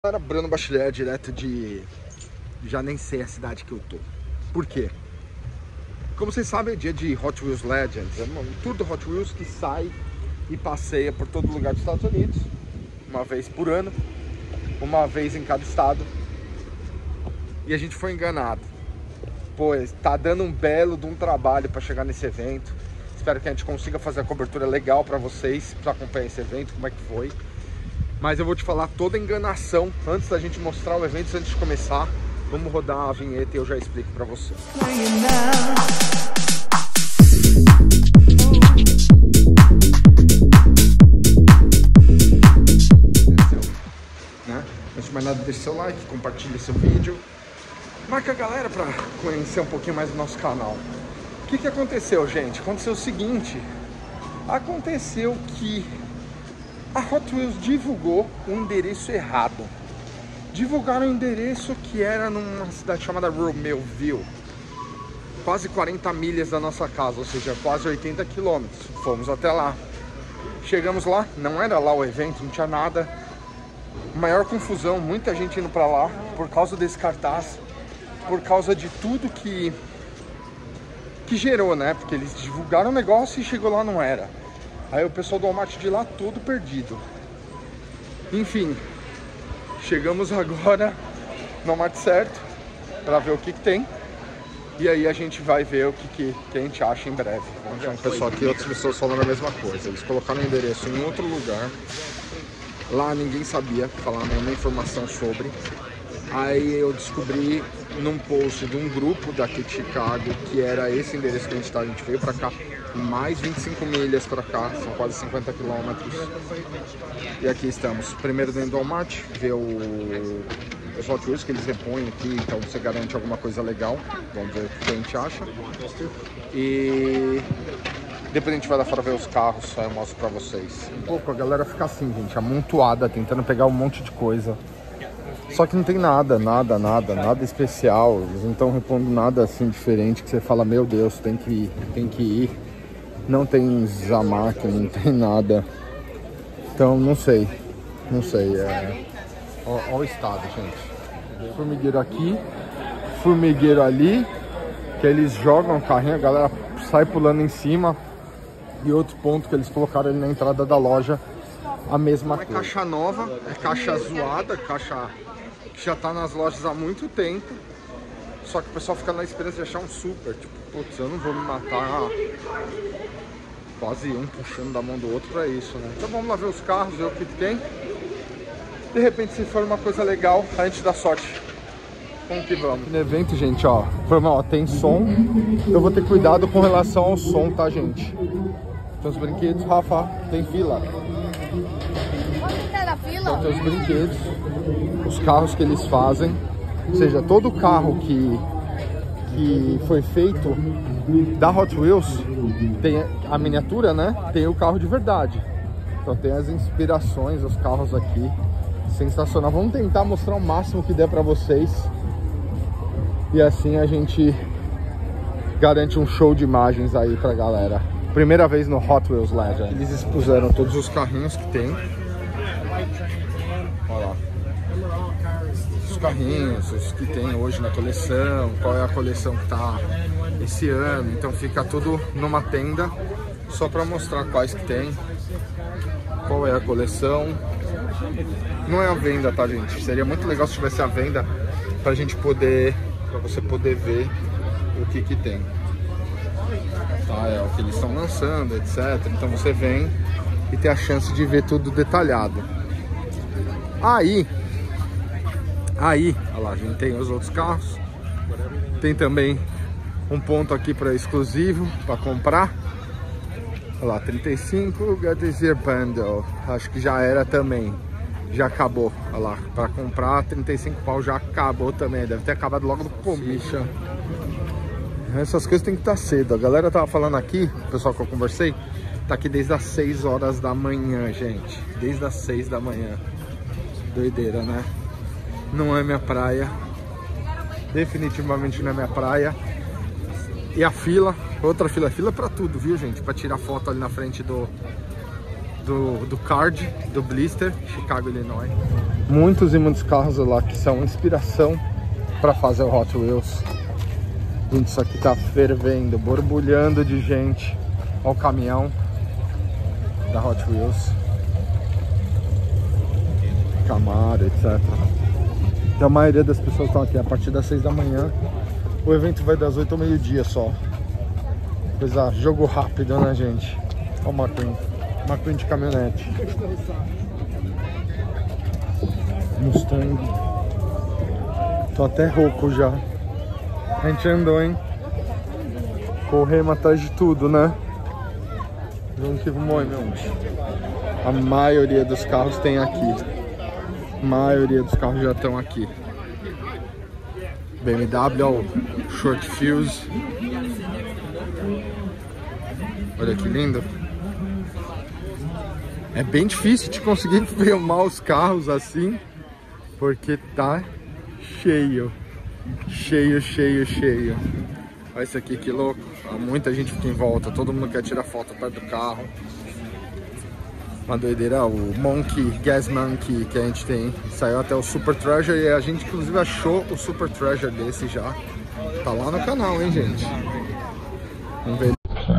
Era Bruno Bachiller, direto de... já nem sei a cidade que eu tô. Por quê? Como vocês sabem, é dia de Hot Wheels Legends. É um tour do Hot Wheels que sai e passeia por todo lugar dos Estados Unidos. Uma vez por ano. Uma vez em cada estado. E a gente foi enganado. Pois tá dando um belo de um trabalho para chegar nesse evento. Espero que a gente consiga fazer a cobertura legal para vocês, para acompanhar esse evento, como é que foi. Mas eu vou te falar toda a enganação antes da gente mostrar o evento, antes de começar. Vamos rodar a vinheta e eu já explico pra você. Antes de mais nada, deixe seu like, compartilhe seu vídeo. Marca a galera pra conhecer um pouquinho mais do nosso canal. O que aconteceu, gente? Aconteceu o seguinte. Aconteceu que a Hot Wheels divulgou um endereço errado. Divulgaram um endereço que era numa cidade chamada Romeoville, quase 40 milhas da nossa casa, ou seja, quase 80 quilômetros. Fomos até lá. Chegamos lá, não era lá o evento, não tinha nada. Maior confusão, muita gente indo pra lá por causa desse cartaz, por causa de tudo que gerou, né? Porque eles divulgaram o negócio e chegou lá, não era. Aí o pessoal do Walmart de lá todo perdido. Enfim, chegamos agora no Walmart certo para ver o que tem. E aí a gente vai ver o que a gente acha em breve. Tem um pessoal aqui, outras pessoas falando a mesma coisa. Eles colocaram o endereço em outro lugar. Lá ninguém sabia falar nenhuma informação sobre. Aí eu descobri num post de um grupo daqui de Chicago que era esse endereço que a gente tá. A gente veio pra cá mais 25 milhas pra cá, são quase 50 quilômetros. E aqui estamos. Primeiro dentro do Walmart, ver os Hot Wheels que eles repõem aqui, então você garante alguma coisa legal. Vamos ver o que a gente acha. E depois a gente vai lá fora ver os carros, aí eu mostro pra vocês. Um pouco a galera fica assim, gente, amontoada, tentando pegar um monte de coisa. Só que não tem nada especial. Eles não estão repondo nada assim diferente que você fala, meu Deus, tem que ir. Não tem Zamac, não tem nada. Então não sei. Olha o estado, gente. Formigueiro aqui, formigueiro ali, que eles jogam o carrinho, a galera sai pulando em cima. E outro ponto que eles colocaram ali na entrada da loja, a mesma coisa. É caixa nova, é caixa zoada, caixa que já tá nas lojas há muito tempo. Só que o pessoal fica na esperança de achar um super. Tipo, putz, eu não vou me matar. Quase um puxando da mão do outro pra isso, né? Então vamos lá ver os carros, ver o que tem. De repente, se for uma coisa legal, a gente dá sorte. Vamos que vamos. No evento, gente, ó, tem som. Eu vou ter cuidado com relação ao som, tá, gente? Tem os brinquedos, Rafa, tem fila. Então, tem os brinquedos, os carros que eles fazem. Ou seja, todo carro que foi feito da Hot Wheels tem a miniatura, né? Tem o carro de verdade. Então tem as inspirações, os carros aqui. Sensacional. Vamos tentar mostrar o máximo que der pra vocês. E assim a gente garante um show de imagens aí pra galera. Primeira vez no Hot Wheels Legends. Eles expuseram todos os carrinhos que tem. Olha lá. Os carrinhos, os que tem hoje na coleção, qual é a coleção que tá esse ano. Então fica tudo numa tenda só para mostrar quais que tem, qual é a coleção. Não é a venda, tá, gente? Seria muito legal se tivesse a venda pra gente poder, pra você poder ver o que tem. Tá, é o que eles estão lançando, etc. Então você vem e tem a chance de ver tudo detalhado. Aí, olha lá, a gente tem os outros carros. Tem também um ponto aqui para exclusivo, para comprar. Olha lá, 35, Get This Year Bundle. Acho que já era também. Já acabou. Olha lá, para comprar 35 pau já acabou também. Deve ter acabado logo no começo. Essas coisas tem que estar cedo. A galera tava falando aqui, o pessoal que eu conversei, tá aqui desde as 6 horas da manhã, gente. Desde as 6 da manhã. Doideira, né? Não é minha praia. Definitivamente não é minha praia. E a fila, outra fila pra tudo, viu, gente? Pra tirar foto ali na frente do Card, do Blister, Chicago, Illinois. Muitos e muitos carros lá que são inspiração para fazer o Hot Wheels. Gente, isso aqui tá fervendo, borbulhando de gente. Olha o caminhão da Hot Wheels, Camaro, etc. Então a maioria das pessoas estão aqui a partir das 6 da manhã. O evento vai das 8 ao meio-dia só. Coisa, jogo rápido, né, gente? Olha o McQueen de caminhonete. Mustang. Tô até rouco já. A gente andou, hein? Corremos atrás de tudo, né? Vamos que vamos, meu. A maioria dos carros tem aqui. A maioria dos carros já estão aqui. BMW, ó, Short Fuse. Olha que lindo. É bem difícil de conseguir filmar os carros assim, porque tá cheio. Cheio, cheio, cheio. Olha isso aqui, que louco. Muita gente fica em volta, todo mundo quer tirar foto perto do carro. Uma doideira. O Monkey, Gas Monkey que a gente tem, saiu até o Super Treasure e a gente inclusive achou o Super Treasure desse já. Tá lá no canal, hein, gente. Vamos ver.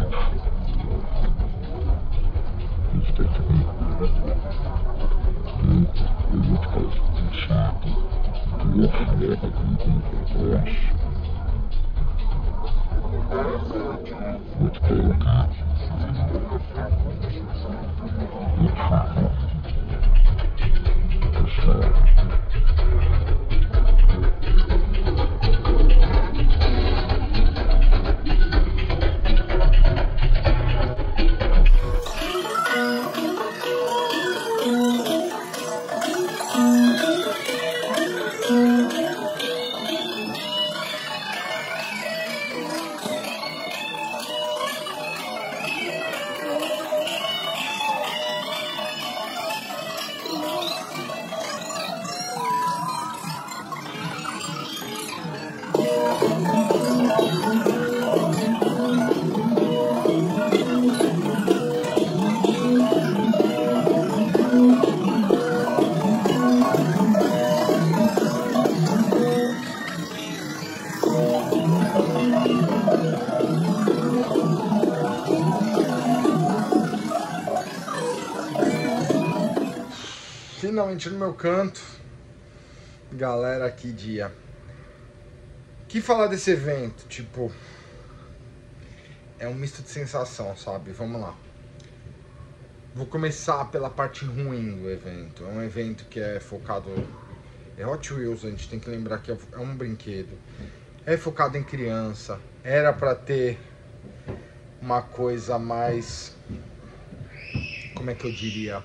Finalmente no meu canto. Galera, que dia. Que falar desse evento? Tipo, é um misto de sensação, sabe? Vamos lá. Vou começar pela parte ruim do evento. É um evento que é focado... É Hot Wheels, a gente tem que lembrar que é um brinquedo. É focado em criança. Era pra ter uma coisa mais... Como é que eu diria?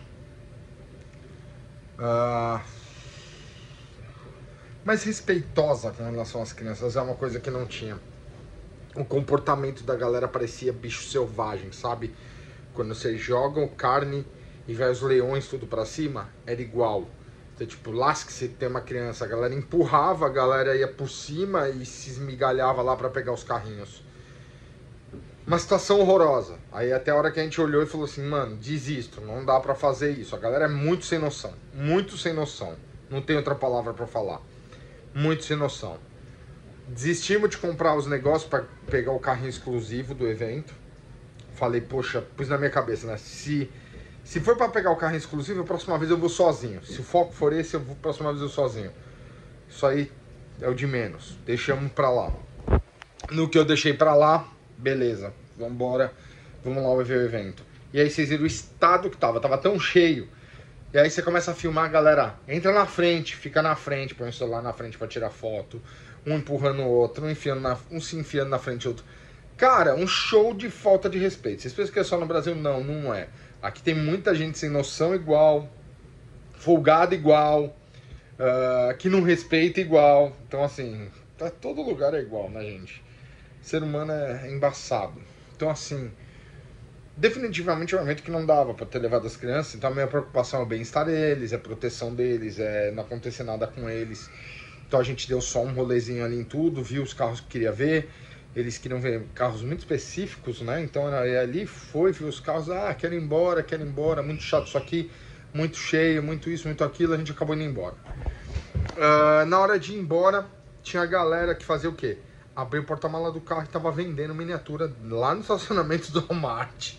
Mais respeitosa com relação às crianças. É uma coisa que não tinha. O comportamento da galera parecia bicho selvagem, sabe? Quando vocês jogam carne e vai os leões tudo pra cima, era igual. Então, tipo, lá que você tem uma criança, a galera empurrava, a galera ia por cima e se esmigalhava lá pra pegar os carrinhos. Uma situação horrorosa. Aí até a hora que a gente olhou e falou assim, mano, desisto, não dá pra fazer isso. A galera é muito sem noção, muito sem noção. Não tem outra palavra pra falar. Muito sem noção. Desistimos de comprar os negócios pra pegar o carrinho exclusivo do evento. Falei, poxa, pus na minha cabeça, né? Se for pra pegar o carrinho exclusivo, a próxima vez eu vou sozinho. Se o foco for esse, a próxima vez eu vou sozinho. Isso aí é o de menos. Deixamos pra lá. No que eu deixei pra lá, beleza, vambora, vamos lá ver o evento. E aí vocês viram o estado que tava tão cheio. E aí você começa a filmar, galera, entra na frente, fica na frente, põe o celular na frente pra tirar foto, um empurrando o outro, um se enfiando na frente do outro. Cara, um show de falta de respeito. Vocês pensam que é só no Brasil? Não, não é. Aqui tem muita gente sem noção igual, folgada igual, que não respeita igual. Então assim, todo lugar é igual, né, gente? Ser humano é embaçado. Então assim, definitivamente é um evento que não dava para ter levado as crianças. Então a minha preocupação é o bem-estar deles, é a proteção deles, é não acontecer nada com eles. Então a gente deu só um rolezinho ali em tudo, viu os carros que queria ver. eles queriam ver carros muito específicos, né? Então ali foi, viu os carros, quero ir embora, muito chato isso aqui, muito cheio, muito isso, muito aquilo, a gente acabou indo embora. Na hora de ir embora, tinha a galera que fazia o quê? Abriu o porta-mala do carro e tava vendendo miniatura lá no estacionamento do Walmart.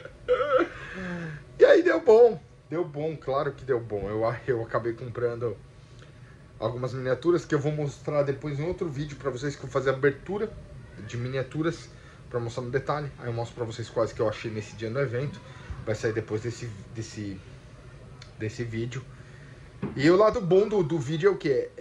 E aí deu bom, claro que deu bom. Eu acabei comprando algumas miniaturas que eu vou mostrar depois em outro vídeo pra vocês, que eu vou fazer abertura de miniaturas pra mostrar no detalhe. Aí eu mostro pra vocês quais que eu achei nesse dia no evento. Vai sair depois desse vídeo. E o lado bom do vídeo é o que?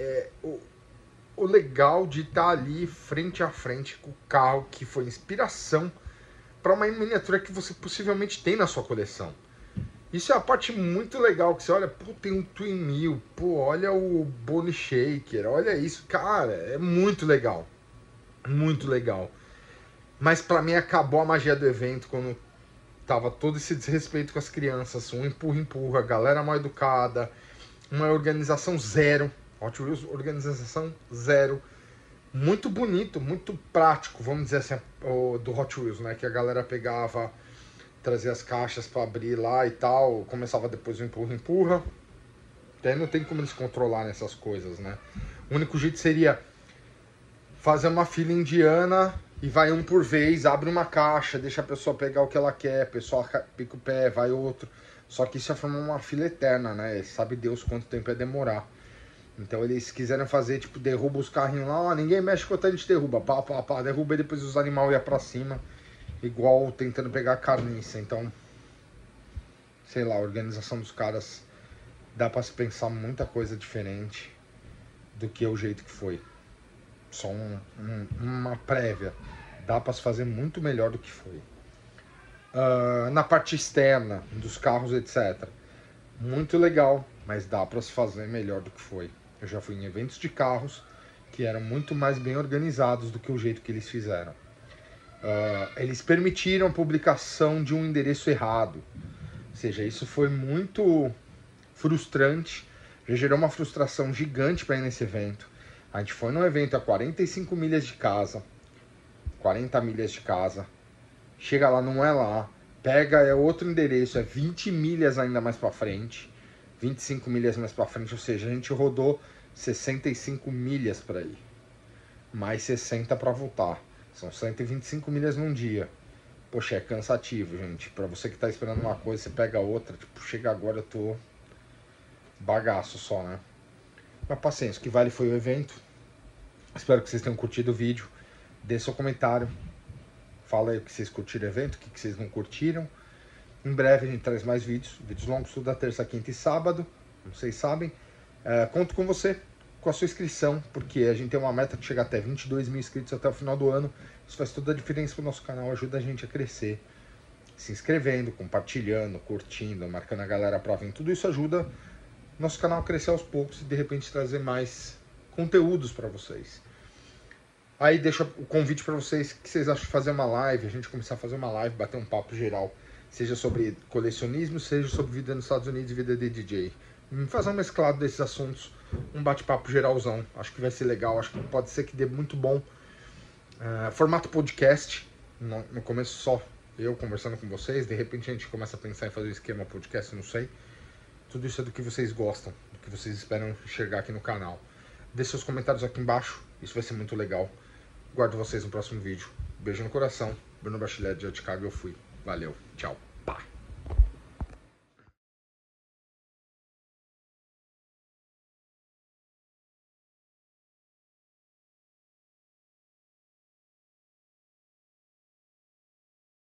O legal de estar ali frente a frente com o carro que foi inspiração para uma miniatura que você possivelmente tem na sua coleção. Isso é a parte muito legal, que você olha, pô, tem um Twin Mill, pô, olha o Bone Shaker, olha isso, cara, é muito legal. Muito legal. Mas pra mim acabou a magia do evento quando tava todo esse desrespeito com as crianças, um empurra-empurra, galera mal educada, uma organização zero, Hot Wheels, organização zero. Muito bonito, muito prático, vamos dizer assim, do Hot Wheels, né? Que a galera pegava, trazia as caixas para abrir lá e tal, começava depois o empurra-empurra. Daí não tem como eles controlarem essas coisas, né? O único jeito seria fazer uma fila indiana e vai um por vez, abre uma caixa, deixa a pessoa pegar o que ela quer, a pessoa pica o pé, vai outro. Só que isso ia formar uma fila eterna, né? Sabe Deus quanto tempo ia demorar. Então eles quiseram fazer, tipo, derruba os carrinhos lá, ninguém mexe enquanto a gente derruba, pá, derruba e depois os animais iam pra cima, igual tentando pegar carniça. Então, sei lá, a organização dos caras dá pra se pensar muita coisa diferente do que o jeito que foi. Só uma prévia, dá pra se fazer muito melhor do que foi. Na parte externa dos carros, etc. Muito legal, mas dá pra se fazer melhor do que foi. Eu já fui em eventos de carros que eram muito mais bem organizados do que o jeito que eles fizeram. Eles permitiram a publicação de um endereço errado. Ou seja, isso foi muito frustrante. Já gerou uma frustração gigante para ir nesse evento. A gente foi num evento a 45 milhas de casa. 40 milhas de casa. Chega lá, não é lá. Pega outro endereço, é 20 milhas ainda mais para frente. 25 milhas mais para frente, ou seja, a gente rodou 65 milhas para ir. Mais 60 para voltar. São 125 milhas num dia. Poxa, é cansativo, gente. Para você que tá esperando uma coisa, você pega outra. Tipo, chega agora, eu tô bagaço só, né? Mas paciência, o que vale foi o evento. Espero que vocês tenham curtido o vídeo. Dê seu comentário. Fala aí o que vocês curtiram o evento, o que vocês não curtiram. Em breve a gente traz mais vídeos longos, toda terça, quinta e sábado, como vocês sabem. Conto com você, com a sua inscrição, porque a gente tem uma meta de chegar até 22 mil inscritos até o final do ano. Isso faz toda a diferença para o nosso canal, ajuda a gente a crescer. Se inscrevendo, compartilhando, curtindo, marcando a galera para vir. Tudo isso ajuda nosso canal a crescer aos poucos e de repente trazer mais conteúdos para vocês. Aí deixa o convite para vocês, que vocês acham de fazer uma live, a gente começar a fazer uma live, bater um papo geral. Seja sobre colecionismo, seja sobre vida nos Estados Unidos e vida de DJ. Fazer um mesclado desses assuntos, um bate-papo geralzão. Acho que vai ser legal, acho que pode ser que dê muito bom. Formato podcast, no começo só eu conversando com vocês, de repente a gente começa a pensar em fazer um esquema podcast, não sei. Tudo isso é do que vocês gostam, do que vocês esperam enxergar aqui no canal. Deixe seus comentários aqui embaixo, isso vai ser muito legal. Guardo vocês no próximo vídeo. Beijo no coração. Bruno Bachilete de Chicago, eu fui. Valeu, tchau.